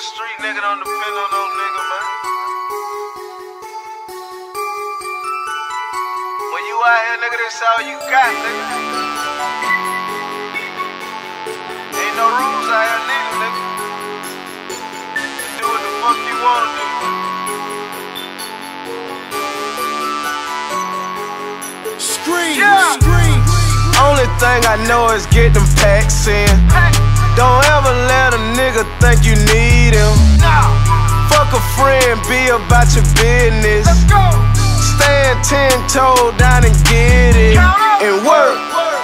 street nigga don't depend on no nigga, man. When you out here, nigga, this all you got, nigga. Ain't no rules out here neither, nigga. Do what the fuck you wanna do. Scream, yeah. Scream. Only thing I know is get them packs in. Don't ever let a nigga think you need him. Fuck a friend, be about your business. Let's go. Stand 10 toes down and get it. And work,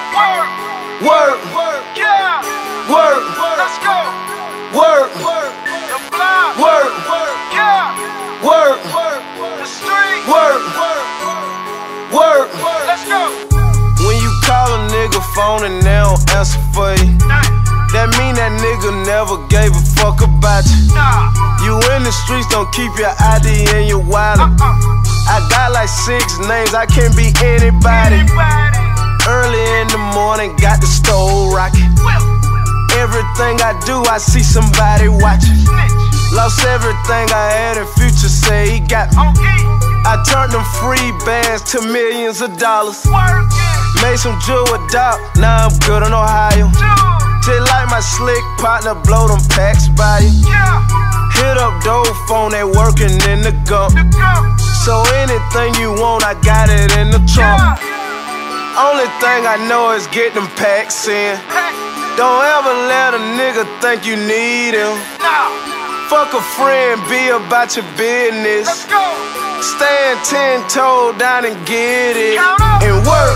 work, Yeah. work, Let's go. work, The block. work, Yeah. work, The street. work, work. Let's go. When you call a nigga phone and they don't answer for you, that mean that nigga never gave a fuck about you. Nah. You in the streets, don't keep your ID in your wallet. I got like 6 names, I can't be anybody. Early in the morning, got the stove rocking. Everything I do, I see somebody watching. Lost everything I had and Future say he got me. I turned them free bands to millions of dollars. Made some jewel with Doc, now I'm good in Ohio. Just like my slick partner, blow them packs by you. Hit up dope phone, they working in the gump. So anything you want, I got it in the trunk. Only thing I know is get them packs in. Don't ever let a nigga think you need him. Fuck a friend, be about your business. Let's go. Stand 10 toes down and get it. Count up. And work,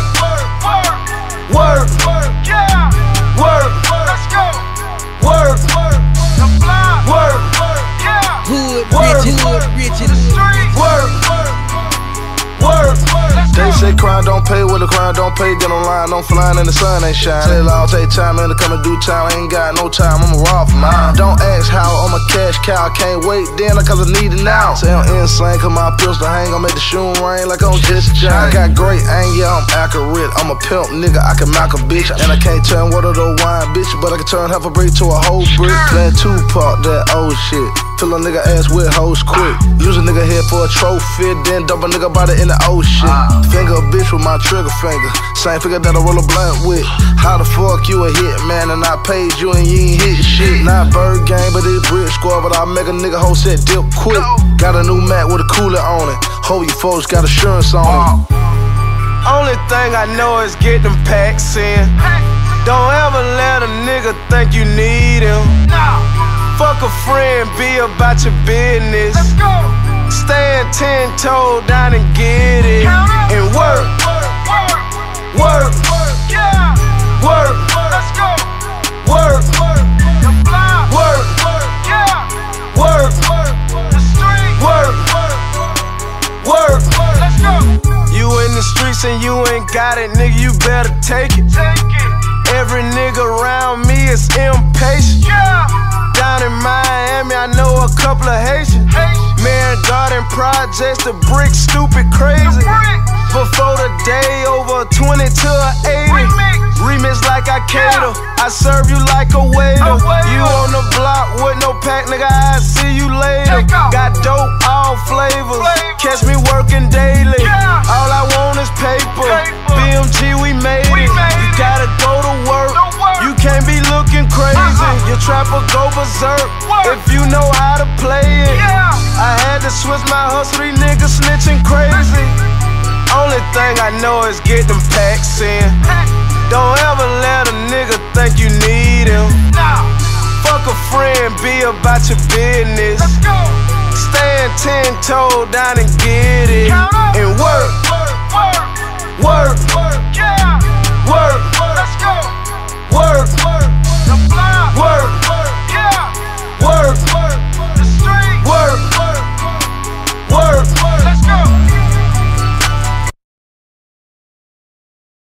Work. work, Yeah. work, Let's go. work, The block. work, Yeah. Hood Work. rich, hood rich. The street. work, work. Let's They go. say crime don't pay, well the crime don't pay. Get online, don't flying and the sun ain't shining. Say law, take time in to come and do time. I ain't got no time, I'ma rob for mine. Don't ask how, I'm a cash cow. Can't wait then, cause I need it now. Say I'm insane, cause my pistol hang. I'll make the shoe rain like I'm just a giant. I got great aim, yeah, I'm accurate. I'm a pimp, nigga, I can knock a bitch. And I can't turn water to wine, bitch, but I can turn half a brick to a whole brick. Playing Tupac, that old shit. Fill a nigga ass with hoes quick. Use a nigga head for a trophy, then dump a nigga body in the ocean. Finger a bitch with my trigger finger. Same finger that I roll a blunt with. How the fuck you a hit, man, and I paid you and you ain't hit shit. Not bird game, but it's brick squad, but I make a nigga whole set dip quick. Got a new Mac with a cooler on it. Hope you folks got assurance on it. Only thing I know is get them packs in. Don't ever let a nigga think you need him. Fuck a friend, be about your business. Let's go. Stand 10 toes down and get it. And work, work, Yeah. work, Let's go. work, The block. work, Yeah. work, The street. work, work. Let's go. You in the streets and you ain't got it, nigga, you better take it. Take it. Every nigga around me is impatient. Yeah. Down in Miami, I know a couple of Haitians. Man, Garden Projects, the brick, stupid, crazy. Before the day, over 20 to a 80. Remix like I cater, I serve you like a waiter. You on the block with no pack, nigga, I see you later. Got dope, all flavors, catch me working daily. All I want is paper, BMG, we made it. You gotta go to work, you can't be looking crazy. Your trapper go berserk, if you know how to play it. I had to switch my hustle, these niggas snitching crazy. Only thing I know is get them packs in. Don't ever let a nigga think you need him. Fuck a friend, be about your business. Let's go. Stand 10 toes down and get it. And work, Work. work,